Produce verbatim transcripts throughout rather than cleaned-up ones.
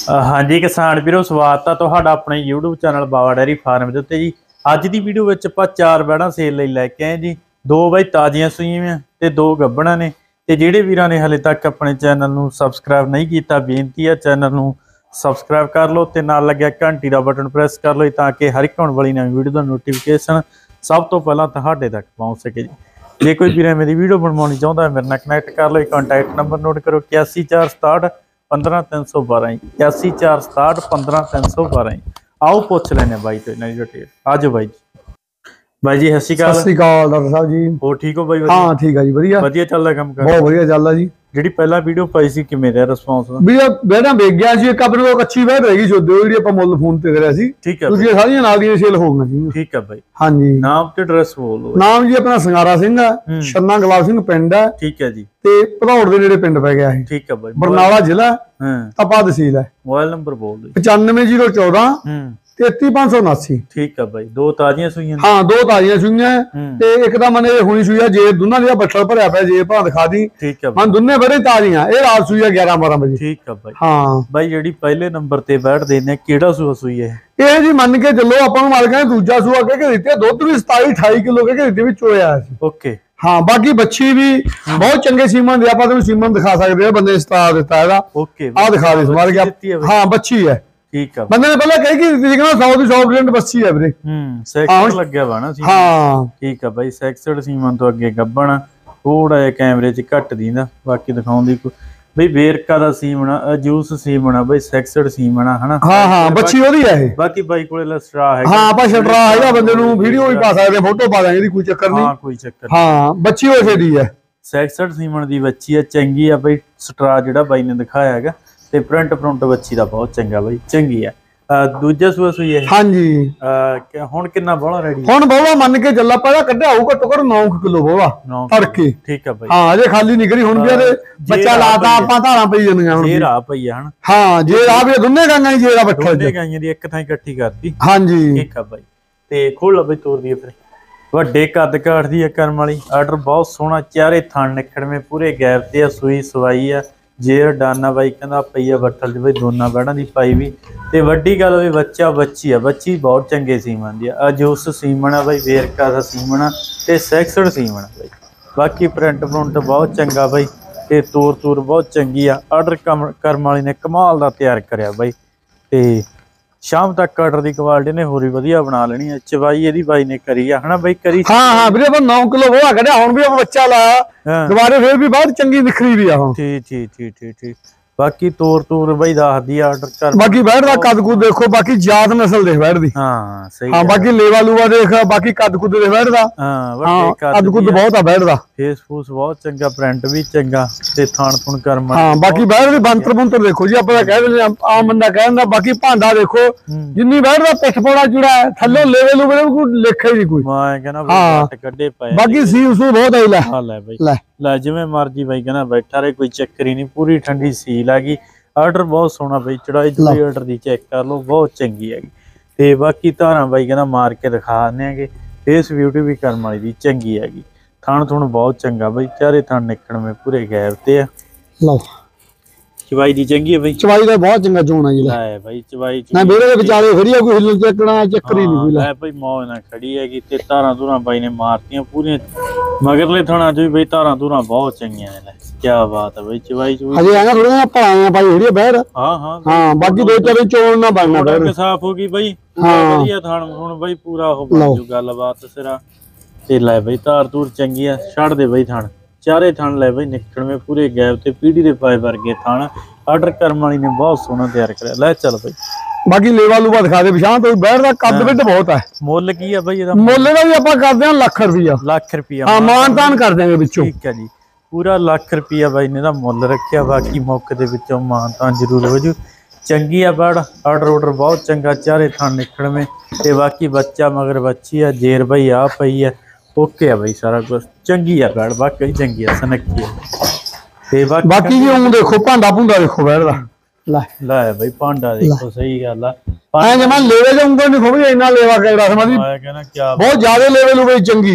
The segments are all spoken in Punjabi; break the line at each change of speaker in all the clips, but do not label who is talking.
हाँ जी किसान वीरो स्वागत है तुहाडा अपने YouTube channel Baba dairy farm के उत्ते जी। अज की वीडियो में आप चार बैड़ा सेल लैके आए जी। दो बई ताज़ियां सूईयां ते दो गब्बड़ां ने। ते जिहड़े वीरां ने हले तक अपने चैनल नूं सबसक्राइब नहीं किया बेनती है चैनल नूं सबसक्राइब कर लो ते नाल लग्या घंटी का बटन प्रेस कर लो ताकि हर एक आने वाली नवी वीडियो का नोटिफिकेशन सब तो पहला तुहाडे तक पहुँच सके जी। जे कोई वीर मेरी वीडियो बनवानी चाहता है मेरे नाल कनैक्ट कर लो। कॉन्टैक्ट नंबर नोट करो इक्यासी चार सताहठ पंद्रह तीन सौ बारह इक्यासी चार सताहठ पंद्रह तीन सौ बारह। आओ पूछ लेने बाई तो इन्होंने डिटेल। आज बाई जी बाई जी सत श्री अकाल।
सत श्री अकाल डॉक्टर साहब जी।
हो ठीक हो बाई?
हाँ ठीक है जी वधिया
वधिया चलदा काम कर?
बहुत वधिया चलदा जी।
ਜਿਹੜੀ ਪਹਿਲਾ ਵੀਡੀਓ ਪਾਈ ਸੀ ਕਿਵੇਂ ਦਾ ਰਿਸਪੌਂਸ ਦਾ?
ਵੀ ਬੈਠਾ ਵੇਚ ਗਿਆ ਸੀ ਇੱਕ ਆਪਣੇ ਕੋਲ ਕੱਚੀ ਬੈਠ ਰਹੀ ਸੋਦੇ ਜਿਹੜੀ ਆਪਾਂ ਮੁੱਲ ਫੋਨ ਤੇ ਕਰਿਆ ਸੀ।
ਠੀਕ ਹੈ
ਦੂਜੀਆਂ ਸਾਰੀਆਂ ਨਾਲ ਦੀਆਂ ਸੇਲ ਹੋ ਗਈਆਂ ਸੀ।
ਠੀਕ ਹੈ ਬਾਈ।
ਹਾਂਜੀ
ਨਾਮ ਤੇ ਐਡਰੈਸ ਬੋਲੋ।
ਨਾਮ ਜੀ ਆਪਣਾ ਸੰਗਾਰਾ ਸਿੰਘ ਆ, ਛੰਨਾ ਗੁਲਾਬ ਸਿੰਘ ਪਿੰਡ ਹੈ।
ਠੀਕ ਹੈ ਜੀ।
ਤੇ ਭਦੌੜ ਦੇ ਨੇੜੇ ਪਿੰਡ ਪੈ ਗਿਆ ਇਹ।
ਠੀਕ ਹੈ ਬਾਈ।
ਬਰਨਾਲਾ ਜ਼ਿਲ੍ਹਾ
ਹਾਂ
ਤਪਾ ਤਹਿਸੀਲ ਹੈ।
ਮੋਬਾਈਲ ਨੰਬਰ ਬੋਲ ਦਿਓ।
ਪਚਾਨਵੇਂ ਜ਼ੀਰੋ ਚੌਦਾਂ
ਹੂੰ
ਤੇਤੀ ਪੰਜ ਸੌ ਉਨਾਸੀ।
ਠੀਕ ਹੈ ਬਾਈ। ਦੋ ਤਾਜ਼ੀਆਂ ਸੂਈਆਂ?
ਹਾਂ ਦੋ ਤਾਜ਼ੀਆਂ ਸੂਈਆਂ ਤੇ ਇੱਕ ਤਾਂ ਮਨੇ ਹੁਣੀ ਸੂਈ ਆ ਜੇ ਦੋਨਾਂ ਦੀ ਬੱਠਲ ਭਰਿਆ ਪਿਆ ਜੇ ਭਾਂ ਦਿਖਾ ਦੀ।
ਠੀਕ ਹੈ
ਮਨ ਦੋਨੇ ਬੜੇ ਤਾਜ਼ੀਆਂ ਇਹ ਰਾਤ ਸੂਈ ਆ ਗਿਆਰਾਂ ਬਾਰਾਂ ਵਜੇ।
ਠੀਕ ਹੈ ਬਾਈ।
ਹਾਂ
ਬਾਈ ਜਿਹੜੀ ਪਹਿਲੇ ਨੰਬਰ ਤੇ ਬੈਠ ਦੇਨੇ ਕਿਹੜਾ ਸੂਆ ਸੂਈ ਹੈ
ਇਹ ਜੀ ਮੰਨ ਕੇ ਚੱਲੋ ਆਪਾਂ ਨੂੰ ਮਾਲਕਾਂ ਨੇ ਦੂਜਾ ਸੂਆ ਕਹਿ ਕੇ ਦਿੱਤੇ ਦੁੱਧ ਵੀ ਸਤਾਈ ਅਠਾਈ ਕਿਲੋ ਕਹਿ ਕੇ ਦਿੱਤੇ ਵਿੱਚ ਹੋਇਆ ਸੀ।
ਓਕੇ
ਹਾਂ ਬਾਕੀ ਬੱਚੀ ਵੀ ਬਹੁਤ ਚੰਗੇ ਸੀਮਨ ਦੇ ਆਪਾਂ ਤੁਹਾਨੂੰ ਸੀਮਨ ਦਿਖਾ ਸਕਦੇ ਆ ਬੰਦੇ ਸਤਾ ਦਿੱਤਾ ਇਹਦਾ।
ਓਕੇ
ਆ ਦਿਖਾ ਦੇ ਸਮਾਰ ਗਿਆ। ਹਾਂ ਬੱਚੀ ਹੈ।
ਠੀਕ ਹੈ
ਬੰਦੇ ਨੇ ਪਹਿਲਾਂ ਕਹਿ ਕੇ ਦਿੱਤੀ ਸੀ ਕਿ ਸੌ ਦੀ ਸੌ ਪਰਸੈਂਟ ਬੱਚੀ ਹੈ ਵੀਰੇ।
ਹੂੰ ਸੈਕਸਡ ਲੱਗਿਆ ਵਾ ਨਾ ਸੀ।
ਹਾਂ
ਠੀਕ ਹੈ ਬਾਈ। ਸੈਕਸਡ ਸੀਮਨ ਤੋਂ ਅੱਗੇ ਗੱਬਣ ਥੋੜਾ ਜਿਹਾ ਕੈਮਰੇ 'ਚ ਘੱਟ ਦੀਂਦਾ ਬਾਕੀ ਦਿਖਾਉਣ ਦੀ ਬਈ ਵੇਰਕਾ ਦਾ ਸੀਮਣਾ ਜੂਸ ਸੀਮਣਾ ਬਈ ਸੈਕਸਡ ਸੀਮਣਾ ਹਨਾ। ਹਾਂ ਹਾਂ
ਬੱਚੀ ਉਹਦੀ ਹੈ ਇਹ।
ਬਾਕੀ ਬਾਈ ਕੋਲੇ ਲਸਟਰਾ ਹੈ।
ਹਾਂ ਆਪਾਂ ਛਟਰਾ ਹੈਗਾ ਬੰਦੇ ਨੂੰ ਵੀਡੀਓ ਵੀ ਪਾ ਸਕਦੇ ਫੋਟੋ ਪਾ ਦਾਂਗੇ ਇਹਦੀ ਕੋਈ ਚੱਕਰ ਨਹੀਂ।
ਹਾਂ ਕੋਈ ਚੱਕਰ
ਹਾਂ ਬੱਚੀ ਉਸੇ ਦੀ ਹੈ।
ਸੈਕਸਡ ਸੀਮਣ ਦੀ ਬੱਚੀ ਹੈ ਚੰਗੀ ਆ ਬਈ। ਸਟਰਾ ਜਿਹੜਾ ਬਾਈ ਨੇ ਦਿਖਾਇਆ ਹੈਗਾ ਤੇ ਪ੍ਰਿੰਟ ਪ੍ਰਿੰਟ ਬੱਚੀ ਦਾ ਬਹੁਤ ਚੰਗਾ ਬਈ ਚੰਗੀ ਆ। ਦੂਜਾ ਸੂਆ ਸੂਈ ਹੈ? ਹਾਂਜੀ। ਹੁਣ ਕਿੰਨਾ ਬੋਲਾ ਰੈਡੀ? ਹੁਣ ਬੋਲਾ ਮੰਨ ਕੇ ਚੱਲਾ ਪਹਿਲਾਂ ਕੱਢਿਆ ਹੋਊ ਘੱਟੋ ਘੱਟ ਨੌ ਕਿਲੋ ਬੋਲਾ ਤੜਕੇ। ਠੀਕ ਆ ਬਾਈ। ਹਾਂ ਅਜੇ ਖਾਲੀ ਨਿਕਲੀ ਹੁਣ ਵੀ ਇਹਦੇ ਬੱਚਾ ਲਾਤਾ ਆਪਾਂ ਧਾਰਾਂ ਪਈ ਜਾਂਦੀਆਂ ਹੁਣ। ਜੇ ਰਾਹ ਪਈ ਆ ਹਨ। ਹਾਂ ਜੇ ਰਾਹ ਵੀ ਦੋਨੇ ਗਾਂਆਂ ਹੀ ਜੇ ਰਾਹ ਬੱਠਾ ਦੋਨੇ ਗਾਂਆਂ ਦੀ ਇੱਕ ਥਾਂ ਇਕੱਠੀ ਕਰਤੀ। ਹਾਂਜੀ ਠੀਕ ਆ ਬਾਈ। ਤੇ ਖੋਲ ਲਾ ਬਈ ਤੋਰ ਦੀ ਫਿਰ। ਵੱਡੇ ਕੱਦ ਕਾਠ ਦੀ ਆ ਕਰਮ ਵਾਲੀ ਆਰਡਰ ਬਹੁਤ ਸੋਹਣਾ ਚਾਰੇ ਥਣ ਨਿਕੜਵੇਂ ਪੂਰੇ ਗੈਪ ਤੇ ਆ ਸੂਈ ਸਵਾਈ ਆ ਜੇਰ ਡਾਨਾ ਬਾਈ ਕਹਿੰਦਾ ਪਈ ਆ ਬੱਠਲ ਚ ਬਈ ਦੋਨਾਂ ਬੈੜਾਂ ਦੀ ਪਾਈ ਵੀ ਤੇ ਵੱਡੀ ਗੱਲ ਵੀ ਬੱਚਾ ਬੱਚੀ ਆ ਬੱਚੀ ਬਹੁਤ ਚੰਗੇ ਸੀਮਨ ਦੀ ਆ ਜੂਸ ਸੀਮਨ ਆ ਬਾਈ ਵੇਰਕਾ ਦਾ ਸੀਮਨ ਆ ਤੇ ਸੈਕਸਡ ਸੀਮਨ ਆ ਬਾਈ। ਬਾਕੀ ਪ੍ਰਿੰਟ ਪ੍ਰਿੰਟ ਬਹੁਤ ਚੰਗਾ ਬਾਈ ਤੇ ਤੋਰ ਤੂਰ ਬਹੁਤ ਚੰਗੀ ਆ। ਆਰਡਰ ਕਰਮ ਵਾਲੀ ਨੇ ਕਮਾਲ ਦਾ ਤਿਆਰ ਕਰਿਆ ਬਾਈ ਤੇ ਸ਼ਾਮ ਤੱਕ ਆਰਡਰ ਦੀ ਕੁਆਲਿਟੀ ਨੇ ਹੋਰ ਵੀ ਵਧੀਆ ਬਣਾ ਲੈਣੀ ਹੈ। ਚਵਾਈ ਇਹਦੀ ਬਾਈ ਨੇ ਕਰੀ ਆ ਹਨਾ ਬਾਈ ਕਰੀ। ਹਾਂ ਹਾਂ ਵੀਰੇ ਆਪਾਂ ਨੌ ਕਿਲੋ ਹੋਆ ਕੱਢਿਆ ਹੁਣ ਵੀ ਆਪਾਂ ਬੱਚਾ ਲਾਇਆ ਦੁਬਾਰੇ ਫੇਰ ਵੀ ਬਹੁਤ ਚੰਗੀ ਨਿਖਰੀ ਵੀ ਆ ਹੁਣ। ਠੀਕ ਠੀਕ ਠੀਕ ਠੀਕ ਠੀਕ। ਬਾਕੀ ਤੋਰ ਤੂਰ ਬਾਈ ਦੱਸਦੀ ਆਰਡਰ ਕਰ। ਬਾਕੀ ਬੈਠ ਦਾ ਕੱਦ ਕੁੱਦ ਦੇਖੋ ਬਾਕੀ ਜਾਤ ਨਸਲ ਦੇਖ ਬੈਠ ਦੀ। ਹਾਂ ਸਹੀ। ਹਾਂ ਬਾਕੀ ਲੇਵਾ ਲੂਵਾ ਦੇਖ ਬਾਕੀ ਕੱਦ ਕੁੱਦ ਦੇਖ ਬੈਠ ਦਾ। ਹਾਂ ਵੱਡੇ ਕੱਦ ਕੁੱਦ ਬਹੁਤ ਆ ਬੈਠ ਦਾ। ਫੇਸ ਫੂਸ ਬਹੁਤ ਚੰਗਾ ਪ੍ਰਿੰਟ ਵੀ ਚੰਗਾ ਤੇ ਥਾਣ ਥੁਣ ਕਰਮ। ਹਾਂ ਬਾਕੀ ਬੈਠ ਦੇ ਬੰਤਰ ਬੰਤਰ ਦੇਖੋ ਜੀ ਆਪਾਂ ਕਹਿ ਦਿੰਦੇ ਆਮ ਬੰਦਾ ਕਹਿ ਦਿੰਦਾ ਬਾਕੀ ਭਾਂਡਾ ਦੇਖੋ ਜਿੰਨੀ ਬੈਠ ਦਾ ਪਿੱਠ ਪੌੜਾ ਜੁੜਾ ਥੱਲੇ ਲੇਵੇ ਲੂਵੇ ਕੋਈ ਲੇਖਾ ਹੀ ਨਹੀਂ ਕੋਈ। ਮੈਂ ਕਹਿੰਦਾ ਵੱਟ ਕੱਢੇ ਪਏ ਬਾਕੀ ਸੀਲ ਸੂ ਬਹੁਤ ਆਈ ਲੈ। ਹਾਂ ਲੈ ਬਾਈ ਲੈ ਜਿਵੇਂ ਮਰਜੀ ਬਾਈ ਕਹਿੰਦਾ ਬੈਠਾ ਰਹੇ ਕੋਈ ਚੱਕਰ ਹੀ ਨਹੀਂ ਪੂਰੀ ਠੰਡੀ ਸੀਲ ਆ ਗਈ। ਆਰਡਰ ਬਹੁਤ ਸੋਹਣਾ ਬਈ ਚੜਾਈ ਚੁੜੀ ਆਰਡਰ ਦੀ ਚੈੱਕ ਕਰ ਲਓ ਬਹੁਤ ਚੰਗੀ ਹੈਗੀ ਤੇ ਬਾਕੀ ਧਾਰਾਂ ਬਾਈ ਕਹਿੰਦਾ ਮਾਰ ਕੇ ਦਿਖਾ ਦਿੰਦੇ ਹੈਗੇ। ਫੇਸ ਬਿਊਟੀ ਵੀ ਕਰਮ ਵਾਲੀ ਦੀ ਚੰਗੀ ਹੈਗੀ। ਥਣ ਥੁਣ ਬਹੁਤ ਚੰਗਾ ਬਈ ਚਾਰੇ ਥਣ ਨਿਕਲਵੇਂ ਪੂਰੇ ਗੈਪ ਤੇ ਆ। ਲਓ ਚਵਾਈ ਦੀ ਚੰਗੀ ਹੈ ਬਈ। ਚਵਾਈ ਦਾ ਬਹੁਤ ਚੰਗਾ ਚੋਣ ਆ ਜੀ ਲੈ ਬਾਈ ਚਵਾਈ ਨਾ ਵੀਰੇ ਦੇ ਵਿਚਾਲੇ ਖੜੀ ਆ ਕੋਈ ਹਿੱਲ ਚੱਕਣਾ ਚੱਕਰ ਹੀ ਨਹੀਂ ਕੋਈ ਲੈ ਬਈ ਮੌਜ ਨਾਲ ਖੜੀ ਹੈਗੀ ਤੇ ਧਾਰਾਂ ਧੁਰਾਂ ਬਾਈ ਨੇ ਮਾਰਤੀਆਂ ਪੂਰੀਆਂ ਮਗਰਲੇ ਥਣਾ ਚ ਵੀ ਬਈ ਧਾਰਾਂ ਧੁਰਾਂ ਬਹੁਤ ਚੰਗੀਆਂ ਨੇ। ਕੀ ਬਾਤ ਹੈ ਬਈ ਚਵਾਈ ਚੂਈ ਅਜੇ ਆਗਾ ਥੋੜਾ ਭਾਣਾ ਬਾਈ ਜਿਹੜੀ ਬੈਠ। ਹਾਂ ਹਾਂ ਹਾਂ ਬਾਕੀ ਦੋ ਚਾਰੇ ਚੋਣ ਨਾ ਬਣਨਾ ਬੈਠ ਸਾਫ ਹੋ ਗਈ ਬਈ ਵਧੀਆ ਥਣ ਹੁਣ ਬਈ ਪੂਰਾ ਉਹ ਬਣ ਜੂ ਗੱਲਬਾਤ ਸਿਰਾ ਤੇ ਲੈ ਬਈ ਧਾਰ ਧੂਰ ਚੰਗੀ ਆ ਛੱਡ ਦੇ ਬਈ ਥਣ ਚਾਰੇ ਥਣ ਲੈ ਬਈ ਨਿਕਲਵੇਂ ਪੂਰੇ ਗੈਪ ਤੇ ਪੀੜੀ ਦੇ ਪਾਏ ਵਰਗੇ ਥਣ। ਆਰਡਰ ਕਰਮ ਵਾਲੀ ਨੇ ਬਹੁਤ ਸੋਹਣਾ ਤਿਆਰ ਕਰਿਆ ਲੈ ਚੱਲ ਬਈ। ਬਾਕੀ ਲੇਵਾ ਲੂਵਾ ਦਿਖਾ ਦੇ ਪਛਾਣ ਤੋਂ ਬੈਠ ਦਾ ਕੱਦ ਵਿੱਚ ਬਹੁਤ ਹੈ। ਮੁੱਲ ਕੀ ਆ ਬਈ ਇਹਦਾ? ਮੁੱਲ ਦਾ ਵੀ ਆਪਾਂ ਕਰਦੇ ਹਾਂ ਲੱਖ ਰੁਪਈਆ। ਲੱਖ ਰੁਪਈਆ ਹਾਂ ਮਾਨ ਤਾਨ ਕਰ ਦਿਆਂਗੇ ਵਿੱਚੋਂ। ਠੀਕ ਹੈ ਜੀ ਪੂਰਾ ਲੱਖ ਰੁਪਈਆ ਬਾਈ ਨੇ ਦਾ ਮੁੱਲ ਰੱਖਿਆ। ਬਾਕੀ ਮੌਕੇ ਦੇ ਵਿੱਚੋਂ ਮਾਨ ਤਾਨ ਜ਼ਰੂਰ ਹੋ ਜੂ। ਚੰਗੀ ਆ ਬੜ ਆਰਡਰ ਆਰਡਰ ਬਹੁਤ ਚੰਗਾ ਚਾਰੇ ਥਣ ਨਿਕਲਵੇਂ ਤੇ ਬਾਕੀ ਬੱਚਾ ਮਗਰ ਬੱਚੀ ਆ ਜੇਰ ਬਈ ਆ ਪਈ ਆ ਓਕੇ ਆ ਬਈ ਸਾਰਾ ਕੁਝ ਚੰਗੀ ਆ ਬੜ ਬਾਕੀ ਚੰਗੀ ਆ ਸਨੱਖੀ ਆ ਤੇ ਬਾਕੀ ਜੀ ਉਹ ਦੇਖੋ ਭਾਂਡਾ ਭੁੰਡਾ ਦੇਖੋ ਬੈਠ ਦਾ ਲੈ ਲੈ ਬਈ ਭਾਂਡਾ ਦੇਖੋ ਸਹੀ ਗੱਲ ਆ। ਐ ਜਮਾ ਲੇਵੇ ਜਾਊਂਗਾ ਨਹੀਂ ਖੋਬੀ ਇੰਨਾ ਲੇਵਾ ਕਿਹੜਾ ਸਮਝੀ ਮੈਂ ਕਹਿੰਦਾ ਕੀ ਬਹੁਤ ਜ਼ਿਆਦਾ ਲੈਵਲ ਹੋਵੇ ਚੰਗੀ ਹੈ।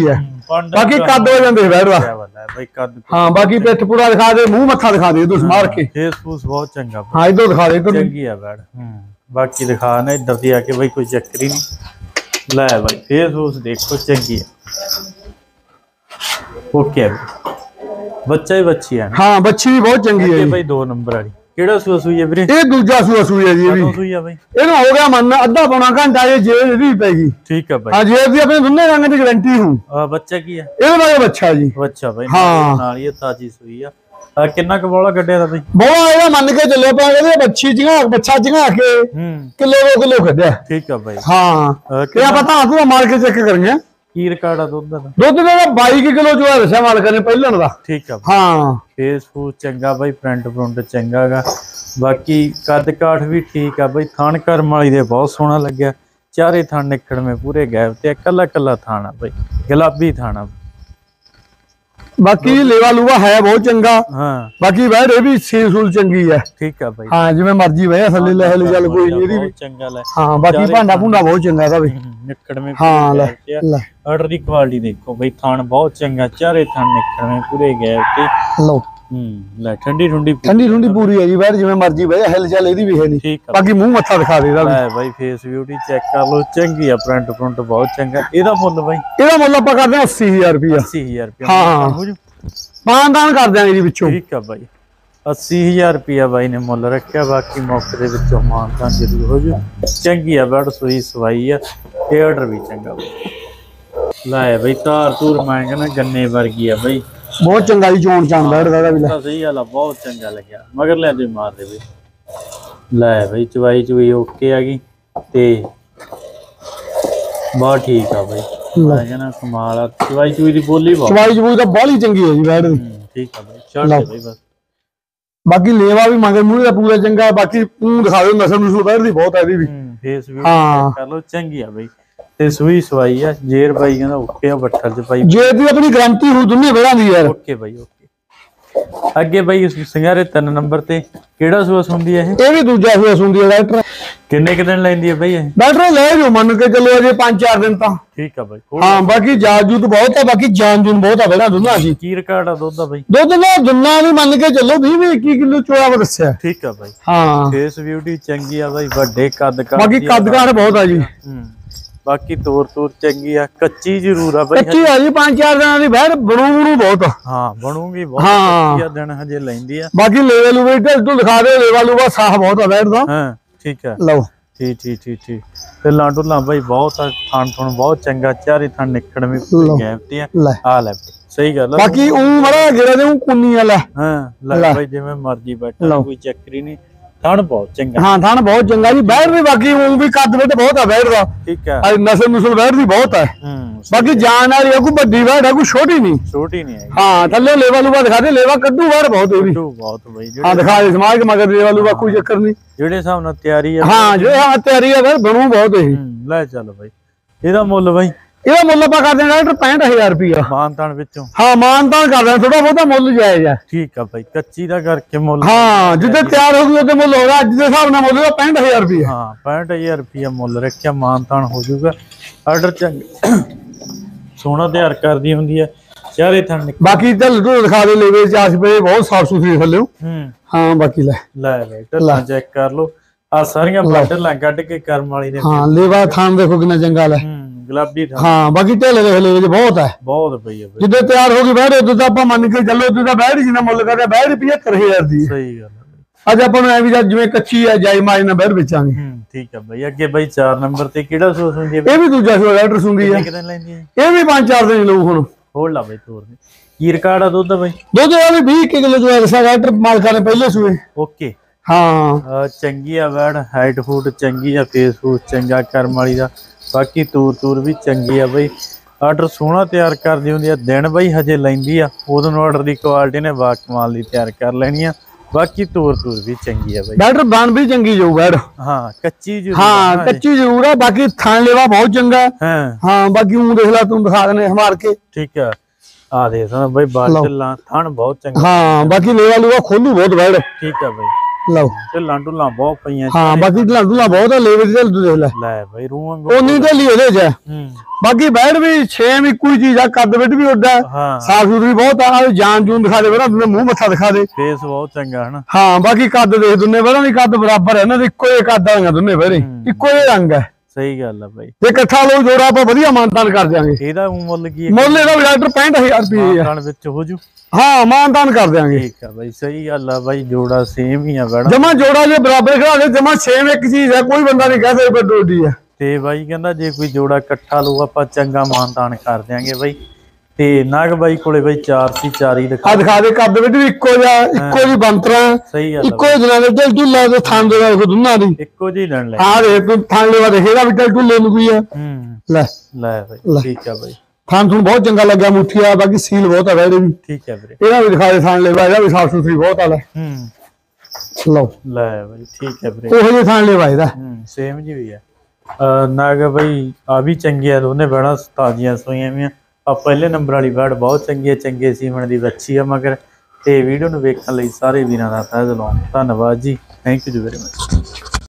ਬਾਕੀ ਕੱਦ ਹੋ ਜਾਂਦੇ ਬੈਠ ਦਾ
ਬਈ ਕੱਦ।
ਹਾਂ ਬਾਕੀ ਪਿੱਠ ਪੂਰਾ ਦਿਖਾ ਦੇ, ਮੂੰਹ ਮੱਥਾ ਦਿਖਾ ਦੇ ਤੂੰ ਮਾਰ ਕੇ।
ਫੇਸ ਫੂਸ ਬਹੁਤ ਚੰਗਾ।
ਹਾਂ ਇਧਰ ਦਿਖਾ ਦੇ ਤੂੰ,
ਚੰਗੀ ਆ ਬੈਠ। ਹੂੰ ਬਾਕੀ ਦਿਖਾ ਨਾ ਇੱਧਰ ਦੀ ਆ ਕੇ ਬਈ ਕੋਈ ਚੱਕਰ ਹੀ ਨਹੀਂ। ਲੈ ਬਈ ਫੇਸ ਫੂਸ ਦੇਖੋ ਚੰਗੀ ਆ। ਓਕੇ ਬੱਚਾ ਹੀ ਬੱਚੀ ਆ।
ਹਾਂ ਬੱਚੀ ਵੀ ਬਹੁਤ ਚੰਗੀ ਹੈ
ਬਈ ਦੋ ਨੰਬਰ ਵਾਲੀ। ਕਿਹੜਾ ਸੂਆ ਸੂਈ ਹੈ ਵੀਰੇ? ਇਹ
ਦੂਜਾ ਸੂਆ ਸੂਈ ਹੈ ਜੀ। ਇਹ ਵੀ
ਸੂਈ ਆ ਬਈ।
ਇਹਨੂੰ ਹੋ ਗਿਆ ਮੰਨ ਅੱਧਾ ਪੌਣਾ ਘੰਟਾ ਜੇ ਜੇਰ ਇਹਦੀ ਪੈਗੀ।
ਠੀਕ ਆ ਬਈ।
ਹਾਂ ਜੇਰ ਦੀ ਆਪਣੇ ਦੋਨੇ ਰੰਗ ਦੀ ਗਾਰੰਟੀ ਹੂੰ।
ਬੱਚਾ ਕੀ ਆ?
ਇਹਦੇ ਬਾਰੇ ਬੱਚਾ ਜੀ।
ਬੱਚਾ ਬਈ
ਹਾਂ
ਨਾਲ ਹੀ ਤਾਜੀ ਸੂਈ ਆ। ਕਿੰਨਾ ਕੁ ਬੋਲਾ ਕੱਢਿਆ ਦਾ ਬਈ?
ਬੋਲਾ ਇਹਦਾ ਮੰਨ ਕੇ ਚੱਲੋ ਪਾ ਇਹਦੇ ਬੱਚੀ ਜਿਹਾ ਬੱਚਾ ਜਿਹਾ ਕੇ ਕਿਲੋ ਦੋ ਕਿਲੋ ਕੱਢਿਆ।
ਠੀਕ ਆ ਬਈ।
ਹਾਂ ਇਹ ਆਪਾਂ ਤਾਂ ਤੂੰ ਮਾਰ ਕੇ ਚੈੱਕ ਕਰਾਂਗੇ। ਕੀ
ਰਿਕਾਰਡ ਆ ਦੁੱਧ ਦਾ?
ਦੁੱਧ ਦਾ ਬਾਈ ਕਿਲੋ ਜੋ ਦੱਸਿਆ ਮਾਲਕਾਂ ਨੇ ਪਹਿਲਾਂ ਦਾ।
ਠੀਕ ਆ
ਹਾਂ
ਫੇਸ ਫੂਸ ਚੰਗਾ ਬਈ, ਪ੍ਰਿੰਟ ਪ੍ਰਿੰਟ ਚੰਗਾ ਗਾ। ਬਾਕੀ ਕੱਦ ਕਾਠ ਵੀ ਠੀਕ ਆ ਬਈ। ਥਣ ਕਰਮ ਵਾਲੀ ਦੇ ਬਹੁਤ ਸੋਹਣਾ ਲੱਗਿਆ। ਚਾਰੇ ਥਣ ਨਿਕੜਵੇਂ ਪੂਰੇ ਗੈਪ ਤੇ ਕੱਲਾ ਕੱਲਾ ਥਣ ਆ ਬਈ, ਗੁਲਾਬੀ ਥਣ ਆ।
ਬਾਕੀ ਲੇਵਾ ਲੂਵਾ ਹੈ ਬਹੁਤ ਚੰਗਾ।
ਹਾਂ
ਬਾਕੀ ਬੈਠ ਇਹ ਵੀ ਸੀਲ ਸੂਲ ਚੰਗੀ ਹੈ।
ਠੀਕ ਆ ਬਈ।
ਹਾਂ ਜਿਵੇਂ ਮਰਜੀ ਬਹਿ ਥੱਲੇ ਲੈ ਲੈ ਚੱਲ ਕੋਈ ਨਹੀਂ ਇਹਦੀ ਵੀ
ਚੰਗਾ ਲੈ।
ਹਾਂ ਬਾਕੀ ਭਾਂਡਾ ਭੁੰਡਾ ਬਹੁਤ ਚੰਗਾ ਇਹਦਾ ਵੀ।
ਨਿਕੜਵੇਂ
ਹਾਂ ਲੈ ਲੈ
ਆਰਡਰ ਦੀ ਕੁਆਲਿਟੀ ਦੇਖੋ ਬਈ। ਥਣ ਬਹੁਤ ਚੰਗਾ, ਚਾਰੇ ਥਣ ਨਿਕੜਵੇਂ ਪੂਰੇ ਗੈਪ ਤੇ।
ਲਓ
ਹੂੰ ਲੈ ਠੰਡੀ ਠੰਡੀ
ਠੰਡੀ ਠੰਡੀ ਪੂਰੀ ਹੈ ਜੀ ਬੈਠ ਜਿਵੇਂ ਮਰਜੀ ਬਹਿ ਹਿਲ ਚੱਲ ਇਹਦੀ ਵੀ ਹੈ ਨਹੀਂ।
ਠੀਕ ਆ
ਬਾਕੀ ਮੂੰਹ ਮੱਥਾ ਦਿਖਾ ਦੇ ਇਹਦਾ ਵੀ।
ਲੈ ਬਾਈ ਫੇਸ ਬਿਊਟੀ ਚੈੱਕ ਕਰ ਲਓ, ਚੰਗੀ ਆ। ਪ੍ਰਿੰਟ ਪ੍ਰਿੰਟ ਬਹੁਤ ਚੰਗਾ। ਇਹਦਾ ਮੁੱਲ ਬਾਈ?
ਇਹਦਾ ਮੁੱਲ ਆਪਾਂ ਕਰਦੇ ਹਾਂ ਅੱਸੀ ਹਜ਼ਾਰ ਰੁਪਇਆ।
ਅੱਸੀ ਹਜ਼ਾਰ ਰੁਪਇਆ
ਹਾਂ ਮਾਨਦਾਨ ਕਰ ਦਿਆਂਗੇ ਜੀ ਵਿੱਚੋਂ।
ਠੀਕ ਆ ਬਾਈ ਅੱਸੀ ਹਜ਼ਾਰ ਰੁਪਇਆ ਬਾਈ ਨੇ ਮੁੱਲ ਰੱਖਿਆ। ਬਾਕੀ ਮੌਕੇ ਦੇ ਵਿੱਚੋਂ ਮਾਨਦਾਨ ਜ਼ਰੂਰ ਹੋ ਜੂ। ਚੰਗੀ ਆ ਬੜ ਸੂਈ ਸਵਾਈ ਆ ਤੇ ਆਰਡਰ ਵੀ ਚੰਗਾ ਬਾਈ। ਲੈ ਬਈ ਧਾਰ ਧੂਰ ਮੈਂ ਕਹਿੰਦਾ ਗੰਨੇ ਵਰਗੀ ਆ ਬਈ। ਬਹੁਤ
ਚੰਗਾ ਜੀ ਚੋਣ ਚਾਣ ਬੈਠਦਾ ਵੀ।
ਸਹੀ ਗੱਲ ਆ ਬਹੁਤ ਚੰਗਾ ਲੱਗਿਆ। ਮਗਰ ਲੈ ਦੇ ਮਾਰ ਦੇ ਬਈ। ਲੈ ਬਈ ਚਵਾਈ ਚੁਈ ਓਕੇ ਆ ਗਈ ਤੇ ਬਹੁਤ ਠੀਕ ਆ ਬਈ। ਮੈਂ ਕਹਿੰਦਾ ਕਮਾਲ ਆ। ਚਵਾਈ ਚੁਈ ਦੀ ਬੋਲੀ ਬਹੁਤ।
ਚਵਾਈ ਚੁਈ ਤਾਂ ਬਾਹਲੀ ਚੰਗੀ ਹੈ ਜੀ ਬੈਠ ਦੀ।
ਠੀਕ ਆ ਬਈ ਛੱਡ ਦੇ ਬਈ ਬਸ।
ਬਾਕੀ ਲੇਵਾ ਵੀ ਮਗਰ ਮੂਹਰੇ ਦਾ ਪੂਰਾ ਚੰਗਾ। ਬਾਕੀ ਤੂੰ ਦਿਖਾ ਦੇ ਨਸਲ ਨਸਲ ਬੈਠ ਦੀ ਬਹੁਤ ਹੈ ਇਹਦੀ ਵੀ।
ਫੇਸ ਵੀ ਕਰ ਲੋ ਚੰਗੀ ਆ ਬਈ ਤੇ ਸੂਈ ਸਵਾਈ ਆ। ਜੇਰ ਬਾਈ ਕਹਿੰਦਾ ਓਕੇ ਆ ਬੱਠਲ ਚ ਪਾਈ।
ਜੇਰ ਦੀ ਆਪਣੀ ਗਾਰੰਟੀ ਹੋ ਦੁਨੀਆ ਬੜਾ ਦੀ ਯਾਰ।
ਓਕੇ ਬਾਈ ਓਕੇ। ਅੱਗੇ ਬਾਈ ਸਿੰਘਾਰੇ ਤਿੰਨ ਨੰਬਰ ਤੇ ਕਿਹੜਾ ਸੂਆ ਸੁੰਦੀ ਹੈ ਇਹ?
ਇਹ ਵੀ ਦੂਜਾ ਸੂਆ ਸੁੰਦੀ ਹੈ ਡਾਕਟਰ।
ਕਿੰਨੇ ਕਿ ਦਿਨ ਲੈਂਦੀ ਹੈ ਬਾਈ ਇਹ?
ਡਾਕਟਰ ਲੈ ਜੋ ਮੰਨ ਕੇ ਚੱਲੋ ਅਜੇ ਪੰਜ ਚਾਰ ਦਿਨ ਤਾਂ।
ਠੀਕ ਆ ਬਾਈ।
ਹਾਂ ਬਾਕੀ ਜਾਨ ਜੂਤ ਬਹੁਤ ਹੈ। ਬਾਕੀ ਜਾਨ ਜੂਨ ਬਹੁਤ ਆ ਬੜਾ ਦੁੱਧਾ ਜੀ।
ਕੀ ਰਿਕਾਰਡ ਆ ਦੁੱਧ ਦਾ ਬਾਈ?
ਦੁੱਧ ਦਾ ਦੁੰਨਾ ਵੀ ਮੰਨ ਕੇ ਚੱਲੋ ਵੀਹ ਵੀਹ ਇੱਕੀ ਕਿਲੋ ਚੋਇਆ ਵਾ ਦੱਸਿਆ।
ਠੀਕ ਆ ਬਾਈ।
ਹਾਂ
ਫੇਸ ਬਿਊਟੀ ਚੰਗੀ ਆ ਬਾਈ। ਵੱਡੇ ਕੱਦ ਕਾਠ।
ਬਾਕੀ ਕੱਦ ਕਾਠ ਬਹੁਤ ਆ ਜੀ।
ਹੂੰ ਬਾਕੀ ਤੋਰ ਤੋਰ ਚੰਗੀ ਆ। ਕੱਚੀ ਜ਼ਰੂਰ ਆ ਬਾਈ।
ਕੱਚੀ ਆ ਜੀ ਪੰਜ ਚਾਰ ਦਿਨਾਂ ਦੀ ਬੈਠ ਬਣੂ ਬਣੂ ਬਹੁਤ।
ਹਾਂ ਬਣੂਗੀ ਬਹੁਤ। ਕੱਚੀ ਆ ਦਿਨ ਹਜੇ ਲੈਂਦੀ ਆ।
ਬਾਕੀ ਲੇਵੇ ਲੂਵੇ ਤੂੰ ਦਿਖਾ ਦੇ। ਲੇਵਾ ਲੂਵਾ ਸਾਹ ਬਹੁਤ ਆ ਬੈਠ ਦਾ।
ਹਾਂ ਠੀਕ ਆ
ਲਓ
ਠੀਕ ਠੀਕ ਠੀਕ ਠੀਕ। ਤੇ ਲਾਂਡੂ ਲਾਂ ਬਾਈ ਬਹੁਤ ਆ। ਥਣ ਥਣ ਬਹੁਤ ਚੰਗਾ। ਚਾਰੇ ਥਣ ਨਿਕੜਵੇਂ ਗੈਪ ਤੇ ਆ। ਆ ਲੈ ਸਹੀ ਗੱਲ ਆ।
ਬਾਕੀ ਉਹ ਮਰਾ ਗਿਰੇ ਦੇ ਉਹ ਕੁੰਨੀ ਵਾਲਾ।
ਹਾਂ ਲੈ ਬਾਈ ਜਿਵੇਂ ਮਰਜੀ ਬੈਠਾ ਕੋਈ ਚੱਕਰ ਹੀ ਨਹੀਂ। ਥਣ ਬਹੁਤ ਚੰਗਾ।
ਹਾਂ ਥਣ ਬਹੁਤ ਚੰਗਾ ਜੀ। ਬੈਠ ਵੀ ਬਾਕੀ ਉਹ ਵੀ ਕੱਦ ਵਿੱਚ ਬਹੁਤ ਆ ਬੈਠ ਦਾ।
ਠੀਕ ਆ
ਨਸਲ ਨਸਲ ਬੈਠ ਦੀ ਬਹੁਤ ਹੈ। ਬਾਕੀ ਜਾਨ ਵਾਲੀ ਕੋਈ ਵੱਡੀ ਬੈਠ ਹੈ ਕੋਈ ਛੋਟੀ ਨਹੀਂ।
ਛੋਟੀ ਨਹੀਂ ਹੈ।
ਹਾਂ ਥੱਲੇ ਲੇਵਾ ਲੂਵਾ ਦਿਖਾ ਦੇ। ਲੇਵਾ ਕੱਢੂ ਬਾਹਰ ਬਹੁਤ ਇਹ ਵੀ
ਬਹੁਤ ਬਈ।
ਹਾਂ ਦਿਖਾ ਦੇ ਸਮਾਜ ਕੇ ਮਗਰ ਲੇਵਾ ਲੂਵਾ ਕੋਈ ਚੱਕਰ ਨਹੀਂ।
ਜਿਹੜੇ ਹਿਸਾਬ ਨਾਲ ਤਿਆਰੀ ਆ।
ਹਾਂ ਜੇ ਹਾਂ ਤਿਆਰੀ ਆ ਫਿਰ ਬਣੂ ਬਹੁਤ ਇਹ।
ਲੈ ਚੱਲ ਬਾਈ ਇਹਦਾ ਮੁੱਲ ਬਾਈ?
ਇਹਦਾ ਮੁੱਲ ਆਪਾਂ ਕਰਦੇ ਹਾਂ ਡਾਕਟਰ ਪੈਂਹਠ ਹਜ਼ਾਰ ਰੁਪਇਆ।
ਮਾਨਤਾਨ ਵਿੱਚੋਂ? ਹਾਂ
ਮਾਨਤਾਨ ਕਰਦੇ ਥੋੜਾ ਬਹੁਤਾ ਮੁੱਲ ਜਾਇਜ਼ ਆ।
ਠੀਕ ਆ ਬਾਈ ਕੱਚੀ ਦਾ ਕਰਕੇ ਮੁੱਲ।
ਹਾਂ ਜਿੱਦੇ ਤਿਆਰ ਹੋ ਗਈ ਉਹਦੇ ਮੁੱਲ ਹੋਗਾ। ਅੱਜ ਦੇ ਹਿਸਾਬ ਨਾਲ ਮੁੱਲ ਦਾ ਪੈਂਹਠ ਹਜ਼ਾਰ ਰੁਪਇਆ।
ਹਾਂ ਪੈਂਹਠ ਹਜ਼ਾਰ ਰੁਪਇਆ ਮੁੱਲ ਰੱਖਿਆ। ਮਾਨਤਾਨ ਹੋ ਜਾਊਗਾ। ਆਰਡਰ ਚੰਗਾ ਸੋਹਣਾ ਤਿਆਰ ਕਰਦੀ ਹੁੰਦੀ ਆ। ਚਾਰੇ ਥਣ
ਬਾਕੀ ਢੱਲ ਢੁੱਲ ਦਿਖਾ ਦੇ। ਲੇਵੇ ਚਾਸ ਪਏ ਬਹੁਤ ਸਾਫ ਸੁਥਰੀ ਥੱਲੇ।
ਹੂੰ
ਹਾਂ ਬਾਕੀ ਲੈ
ਲੈ ਲੈ ਢੱਲਾਂ ਚੈੱਕ ਕਰ ਲੋ। ਆ ਸਾਰੀਆਂ ਢੱਲਾਂ ਕੱਢ ਕੇ ਕਰਮ ਵਾਲੀ ਨੇ।
ਹਾਂ ਲੇਵਾ ਥਾਨ ਦੇਖੋ ਕਿੰਨਾ ਚੰਗਾ ਲੈ।
ਗੁਲਾਬੀ ਥਾਨ।
ਹਾਂ ਬਾਕੀ ਢੇਲੇ ਦੇ ਲੇਵੇ ਬਹੁਤ ਹੈ।
ਬਹੁਤ ਪਈ ਆ ਬਈ।
ਜਿੱਦੇ ਤਿਆਰ ਹੋ ਗਈ ਬੈਠ ਉਦੋਂ ਤਾਂ ਆਪਾਂ ਮੰਨ ਕੇ ਚੱਲੋ ਉਦੋਂ ਤਾਂ ਬੈਠ ਜਿੰਨਾ ਮੁੱਲ ਕਰਦਾ ਬੈਠ ਪਝੱਤਰ ਹਜ਼ਾਰ ਦੀ।
ਸਹੀ ਗੱਲ
ਅੱਜ ਆਪਾਂ ਨੂੰ ਐ ਵੀ ਜਿਵੇਂ ਕੱਚੀ ਆ ਜਾਈ ਮਾਜ ਨਾਲ ਬੈਠ ਵੇਚਾਂਗੇ।
ਹੂੰ ਠੀਕ ਆ ਬਈ। ਅੱਗੇ ਬਈ ਚਾਰ ਨੰਬਰ ਤੇ ਕਿਹੜਾ ਸੂਸ ਹੁੰਦੀ ਹੈ?
ਇਹ ਵੀ ਦੂਜਾ ਸੂਆ ਡਾਕਟਰ ਸੁੰਦੀ ਆ।
ਕਿੰਨੇ ਲੈਂਦੀ ਹੈ?
ਇਹ ਵੀ ਪੰਜ ਚਾਰ ਦਿਨ ਲਊ ਹੁਣ।
ਹੋਰ ਲਾ ਬਈ ਤੋਰ ਦੇ। ਕੀ ਰਿਕਾਰਡ ਆ ਦੁੱਧ ਦਾ ਬਈ?
ਦੁੱਧ ਇਹ ਵੀ ਵੀਹ ਕਿਲੋ ਜੋ ਦੱਸਿਆ ਡਾਕਟਰ ਮਾਲਕਾਂ ਨੇ ਪਹਿਲੇ ਸੂਏ।
ਓਕੇ
ਹਾਂ
ਚੰਗੀ ਆ ਬੈਡ। ਹਾਈਟ ਫੂਟ ਚੰਗੀ ਆ। ਫੇਸ ਫੂਸ ਚੰਗਾ ਕਰਮ ਵਾਲੀ ਦਾ। ਬਾਕੀ ਤੂਰ ਤੂਰ ਵੀ ਚੰਗੀ ਆ ਬਈ। ਆਰਡਰ ਸੋਹਣਾ ਤਿਆਰ ਕਰਦੀ ਹੁੰਦੀ ਆ। ਦਿਨ ਬਈ ਹਜੇ ਲੈਂਦੀ ਆ। ਉਦੋਂ ਨੂੰ ਆਰਡਰ ਦੀ ਕੁਆਲਿਟੀ ਨੇ ਬਾ ਕਮਾਲ ਦੀ ਤਿਆਰ ਕਰ ਲੈਣੀ ਆ। ਬਾਕੀ ਤੂਰ ਤੂਰ ਵੀ ਚੰਗੀ ਆ ਬਈ।
ਡਾਕਟਰ ਬਣ ਵੀ ਚੰਗੀ ਜਾਊ ਬੈਡ।
ਹਾਂ ਕੱਚੀ ਜ਼ਰੂਰ।
ਹਾਂ ਕੱਚੀ ਜ਼ਰੂਰ ਆ। ਬਾਕੀ ਥਣ ਲੇਵਾ ਬਹੁਤ ਚੰਗਾ।
ਹਾਂ ਹਾਂ
ਬਾਕੀ ਉਹ ਦੇਖ ਲੈ ਤੂੰ ਦਿਖਾ ਦੇਣੇ ਹਮਾਰ ਕੇ।
ਠੀਕ ਆ ਆ ਦੇਖ ਬਈ ਬਾਟਲਾਂ ਥਣ ਬਹੁਤ ਚੰਗਾ।
ਹਾਂ ਬਾਕੀ ਲੇਵਾ ਲੂਵਾ ਖੋਲੂ ਬਹੁਤ ਬੈਡ।
ਠੀਕ ਆ ਬਈ
ਲਓ
ਢਿੱਲਾਂ ਢੁੱਲਾਂ ਬਹੁਤ ਪਈਆਂ।
ਹਾਂ ਬਾਕੀ ਢਿੱਲਾਂ ਢੁੱਲਾਂ ਬਹੁਤ ਆ, ਲੇਵੇ ਦੀ ਢਿੱਲ ਦੇਖ ਲੈ
ਲੈ ਬਈ ਰੂਹ ਵਾਂਗੂ
ਉਨੀ ਢਿੱਲੀ ਉਹਦੇ ਚ।
ਹੂੰ
ਬਾਕੀ ਬੈਠ ਵੀ ਛੇਮ ਇੱਕੋ ਹੀ ਚੀਜ਼ ਆ, ਕੱਦ ਵਿੱਚ ਵੀ ਉੱਡਾ, ਸਾਫ ਸੁਥਰੀ ਬਹੁਤ ਆ। ਜਾਨ ਜੂਨ ਦਿਖਾ ਦੇ ਬੜਾ, ਮੂੰਹ ਮੱਥਾ ਦਿਖਾ ਦੇ,
ਫੇਸ ਬਹੁਤ ਚੰਗਾ ਹਨਾ।
ਹਾਂ ਬਾਕੀ ਕੱਦ ਦੇਖ ਦੁੰਨੇ ਬੜਾ ਦੀ ਕੱਦ ਬਰਾਬਰ ਹੈ ਇਹਨਾਂ ਦੇ, ਇੱਕੋ ਹੀ ਕੱਦ ਆਂਗਾ ਦੋਨੇ ਬੜੇ, ਇੱਕੋ ਹੀ ਰੰਗ ਹੈ।
ਸਹੀ ਗੱਲ ਆ ਬਾਈ।
ਜੇ ਇਕੱਠਾ ਲੋ ਜੋੜਾ ਆਪਾਂ ਵਧੀਆ ਮਾਨਤਾਨ ਕਰ ਦਿਆਂਗੇ।
ਇਹਦਾ ਮੁੱਲ ਕੀ ਹੈ?
ਮੁੱਲ ਇਹਦਾ ਡਾਕਟਰ ਪੈਂਹਠ ਹਜ਼ਾਰ ਰੁਪਏ ਆ।
ਮਾਨਤਾਨ ਵਿੱਚ ਹੋ ਜੂ?
ਹਾਂ ਮਾਨਤਾਨ ਕਰ ਦਿਆਂਗੇ।
ਠੀਕ ਆ ਬਾਈ, ਸਹੀ ਗੱਲ ਆ ਬਾਈ। ਜੋੜਾ ਸੇਮ ਹੀ ਆ ਬੜਾ,
ਜਮਾ ਜੋੜਾ ਜੇ ਬਰਾਬਰ ਖੜਾ ਦੇ, ਜਮਾ ਸੇਮ ਇੱਕ ਚੀਜ਼ ਹੈ, ਕੋਈ ਬੰਦਾ ਨਹੀਂ ਕਹਿ ਸਕਦਾ ਡੋਡੀ ਹੈ।
ਤੇ ਬਾਈ ਕਹਿੰਦਾ ਜੇ ਕੋਈ ਜੋੜਾ ਇਕੱਠਾ ਲਊ ਆਪਾਂ ਚੰਗਾ ਮਾਨਤਾਨ ਕਰ ਦਿਆਂਗੇ ਬਾਈ। ਤੇ ਨਾਗ ਬਾਈ ਕੋਲੇ ਬਾਈ ਚਾਰ ਸੀ, ਚਾਰੀ ਦਿਖਾ
ਦਿਖਾ ਦੇ, ਕੱਦ ਵਿੱਚ ਵੀ ਇੱਕੋ ਜਿਹਾ, ਇੱਕੋ ਜਿਹੀ ਬੰਤਰਾ,
ਸਹੀ ਗੱਲ
ਇੱਕੋ ਜਿਹੇ ਦਿਨਾਂ ਦੇ ਢਿੱਲ ਢੁੱਲਾ ਤੇ ਥਾਂ ਦੇ ਦੇਖੋ ਦੋਨਾਂ ਦੀ
ਇੱਕੋ ਜਿਹੀ ਲੈਣ ਲੈ।
ਹਾਂ ਦੇ ਤੂੰ ਥਾਂ ਲੈਵਾ ਦੇਖੇਗਾ ਵੀ ਢਿੱਲ ਢੁੱਲੇ ਨੂੰ ਕੋਈ ਆ।
ਹੂੰ
ਲੈ
ਲੈ ਬਾਈ ਠੀਕ ਆ ਬਾਈ।
ਥਾਂ ਤੁਹਾਨੂੰ ਬਹੁਤ ਚੰਗਾ ਲੱਗਿਆ, ਮੁੱਠੀ ਆ, ਬਾਕੀ ਸੀਲ ਬਹੁਤ ਆ ਇਹਦੇ ਵੀ।
ਠੀਕ ਹੈ ਵੀਰੇ,
ਇਹਦਾ ਵੀ ਦਿਖਾ ਦੇ ਥਾਂ ਲੈਵਾ, ਇਹਦਾ ਵੀ ਸਾਫ ਸੁਥਰੀ ਬਹੁਤ ਆ। ਲੈ
ਹੂੰ
ਲਓ
ਲੈ ਬਾਈ ਠੀਕ ਹੈ ਵੀਰੇ,
ਉਹੋ ਜਿਹੇ ਥਾਂ ਲੈਵਾ ਇਹਦਾ।
ਹੂੰ ਸੇਮ ਜੀ ਵੀ ਹੈ। ਨਾਗ ਬਾਈ ਆ ਵੀ ਚੰਗੀ ਆ, ਦੋਨੇ ਬੜਾ ਤਾਜ਼ੀਆਂ ਸੋਈਆਂ ਵੀ ਆ। ਆ ਪਹਿਲੇ ਨੰਬਰ ਵਾਲੀ ਬੈਡ ਬਹੁਤ ਚੰਗੀ ਹੈ, ਚੰਗੇ ਸੀਮਣ ਦੀ ਵੱਛੀ ਆ ਮਗਰ। ਤੇ ਵੀਡੀਓ ਨੂੰ ਵੇਖਣ ਲਈ ਸਾਰੇ ਵੀਰਾਂ ਦਾ ਤਹਿ ਦਿਲੋਂ ਧੰਨਵਾਦ ਜੀ। ਥੈਂਕ ਯੂ ਜੀ ਵੈਰੀ ਮਚ।